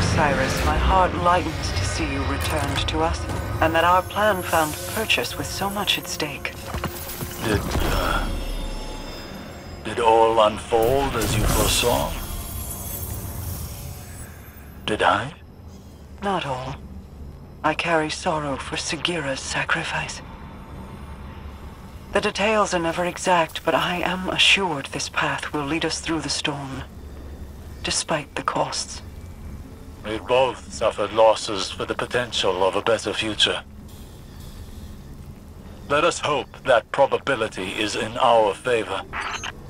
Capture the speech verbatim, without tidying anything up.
Osiris, my heart lightens to see you returned to us, and that our plan found purchase with so much at stake. Did, uh... Did all unfold as you foresaw? Did I? Not all. I carry sorrow for Sagira's sacrifice. The details are never exact, but I am assured this path will lead us through the storm, despite the costs. We both suffered losses for the potential of a better future. Let us hope that probability is in our favor.